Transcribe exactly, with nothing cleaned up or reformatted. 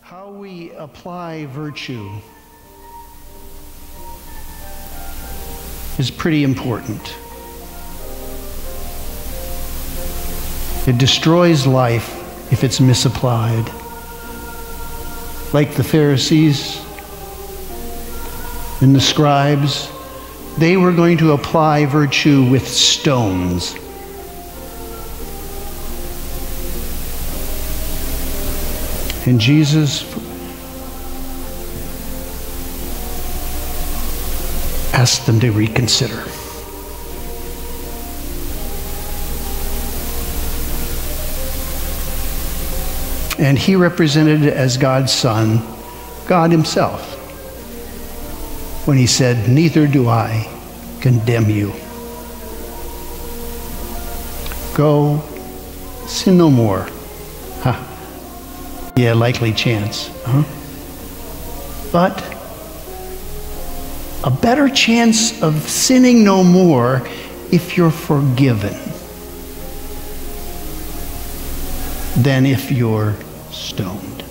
How we apply virtue is pretty important. It destroys life if it's misapplied. Like the Pharisees and the scribes, they were going to apply virtue with stones. And Jesus asked them to reconsider. And he represented as God's Son, God himself, when he said, "Neither do I condemn you. Go, sin no more." Huh. Yeah, likely chance. Huh? But a better chance of sinning no more if you're forgiven than if you're stoned.